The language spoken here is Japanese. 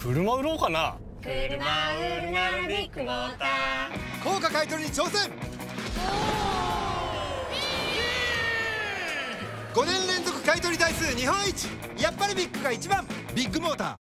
車売ろうかな。 車売るならビッグモーター。 高価買取に挑戦。5年連続買取台数日本一。やっぱりビッグが一番。ビッグモーター。